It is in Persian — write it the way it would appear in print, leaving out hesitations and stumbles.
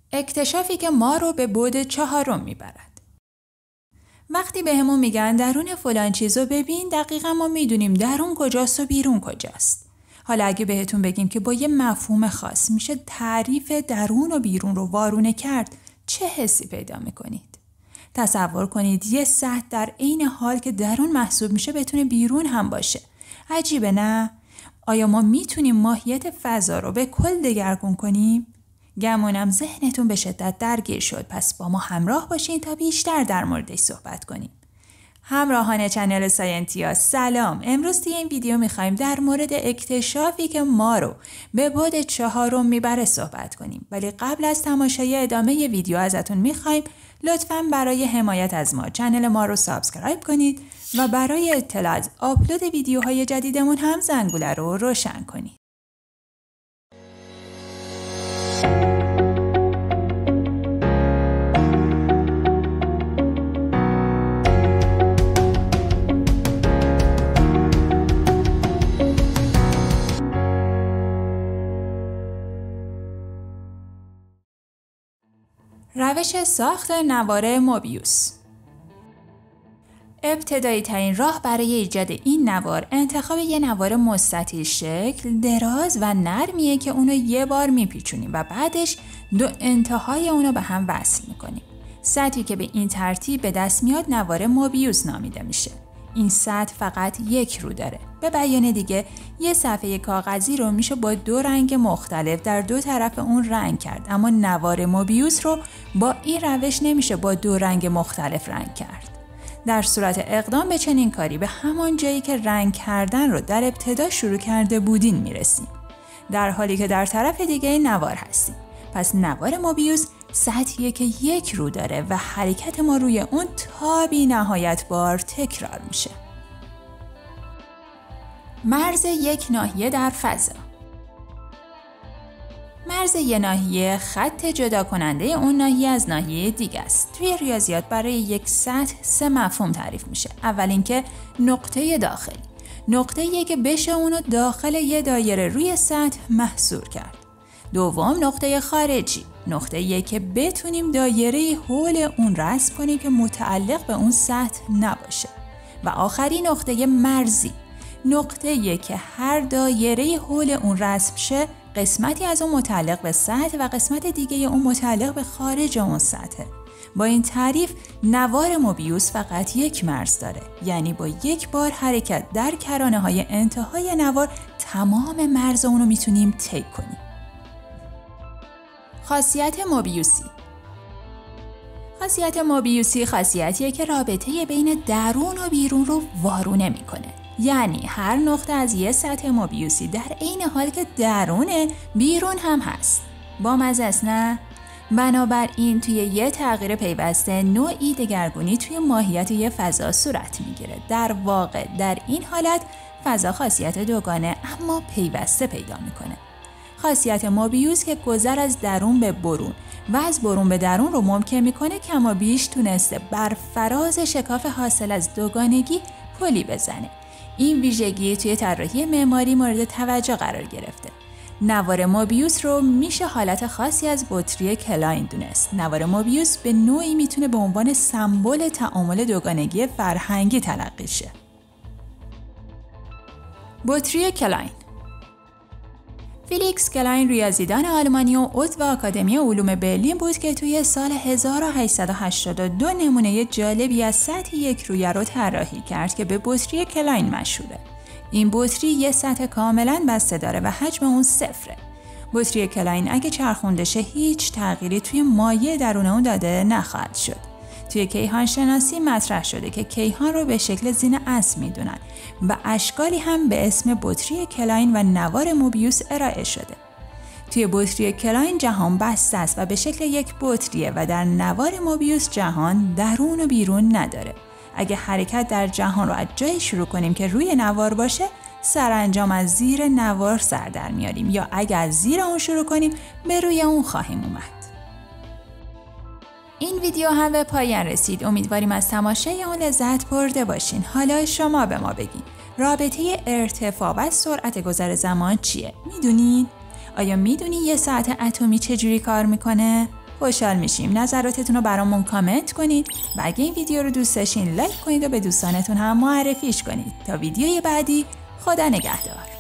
اکتشافی که ما رو به بعد 4 میبرد. وقتی بهمون میگن درون فلان چیزو ببین، دقیقا ما میدونیم درون کجاست و بیرون کجاست. حالا اگه بهتون بگیم که با یه مفهوم خاص میشه تعریف درون و بیرون رو وارونه کرد، چه حسی پیدا میکنید؟ تصور کنید یه سطح در عین حال که درون محسوب میشه بتونه بیرون هم باشه. عجیبه نه؟ آیا ما میتونیم ماهیت فضا رو به کل دگرگون کنیم؟ گمونم ذهنتون به شدت درگیر شد، پس با ما همراه باشین تا بیشتر در موردش صحبت کنیم. همراهان چنل ساینتیا سلام. امروز توی این ویدیو میخوایم در مورد اکتشافی که ما رو به بعد 4 میبره صحبت کنیم. ولی قبل از تماشای ادامه ویدیو ازتون میخوایم لطفاً برای حمایت از ما چنل ما رو سابسکرایب کنید و برای اطلاع از آپلود ویدیوهای جدیدمون هم زنگوله رو روشن کنید. روش ساخت نوار موبیوس. ابتدایی ترین راه برای ایجاد این نوار انتخاب یه نوار مستطیل شکل، دراز و نرمیه که اونو یه بار میپیچونیم و بعدش 2 انتهای اونو به هم وصل میکنیم. سطحی که به این ترتیب به دست میاد نوار موبیوس نامیده میشه. این سطح فقط 1 رو داره. به بیان دیگه یه صفحه کاغذی رو میشه با 2 رنگ مختلف در 2 طرف اون رنگ کرد، اما نوار موبیوس رو با این روش نمیشه با 2 رنگ مختلف رنگ کرد. در صورت اقدام به چنین کاری به همان جایی که رنگ کردن رو در ابتدا شروع کرده بودین میرسیم، در حالی که در طرف دیگه نوار هستیم. پس نوار موبیوس سطحیه که 1 رو داره و حرکت ما روی اون تا بی نهایت بار تکرار میشه. مرز یک ناحیه در فضا. مرز یک ناحیه خط جدا کننده اون ناحیه از ناحیه دیگه است. توی ریاضیات برای یک سطح 3 مفهوم تعریف میشه. اول اینکه نقطه داخلی، نقطه‌ایه که بشه اونو داخل یه دایره روی سطح محصور کرد. دوم نقطه خارجی، نقطه‌ایه که بتونیم دایره حول اون رسم کنیم که متعلق به اون سطح نباشه. و آخری نقطه مرزی، نقطه‌ایه که هر دایره حول اون رسم شه قسمتی از اون متعلق به سطح و قسمت دیگه اون متعلق به خارج اون سطح. با این تعریف نوار موبیوس فقط 1 مرز داره، یعنی با 1 بار حرکت در کرانه‌های انتهای نوار تمام مرز اون رو میتونیم طی کنیم. خاصیت موبیوسی. خاصیت موبیوسی خاصیتیه که رابطه بین درون و بیرون رو وارونه میکنه. یعنی هر نقطه از یه سطح موبیوسی در عین حال که درونه بیرون هم هست. بامزه است نه؟ بنابراین توی یه تغییر پیوسته نوعی دگرگونی توی ماهیت یه فضا صورت میگیره. در واقع در این حالت فضا خاصیت دوگانه اما پیوسته پیدا میکنه. خاصیت موبیوس که گذر از درون به برون و از برون به درون رو ممکن میکنه کما بیش تونسته بر فراز شکاف حاصل از دوگانگی پلی بزنه. این ویژگی توی طراحی معماری مورد توجه قرار گرفته. نوار موبیوس رو میشه حالت خاصی از بطری کلاین دونست. نوار موبیوس به نوعی میتونه به عنوان سمبل تعامل دوگانگی فرهنگی تلقی شه. بطری کلاین. فیلیکس کلاین ریاضیدان آلمانی و عضو آکادمی علوم برلین بود که توی سال 1882 نمونه جالبی از سطح 1 رویه رو طراحی کرد که به بطری کلاین مشهوره. این بطری یه سطح کاملاً بسته داره و حجم اون 0. بطری کلاین اگه چرخونده شه هیچ تغییری توی مایع درون اون داده نخواهد شد. توی کیهان شناسی مطرح شده که کیهان رو به شکل زین اسب میدونن و اشکالی هم به اسم بطری کلاین و نوار موبیوس ارائه شده. توی بطری کلاین جهان بسته است و به شکل یک بطریه و در نوار موبیوس جهان درون و بیرون نداره. اگه حرکت در جهان رو از جایی شروع کنیم که روی نوار باشه، سرانجام از زیر نوار سر در میاریم، یا اگه از زیر اون شروع کنیم به روی اون خواهیم اومد. این ویدیو هم به پایان رسید. امیدواریم از تماشای اون لذت برده باشین. حالا شما به ما بگین رابطه ارتفاع و سرعت گذر زمان چیه؟ میدونین؟ آیا میدونی یه ساعت اتمی چجوری کار میکنه؟ خوشحال میشیم نظراتتون رو برامون کامنت کنید و اگه این ویدیو رو دوست داشتین لایک کنید و به دوستانتون هم معرفیش کنید. تا ویدیوی بعدی، خدا نگهدار.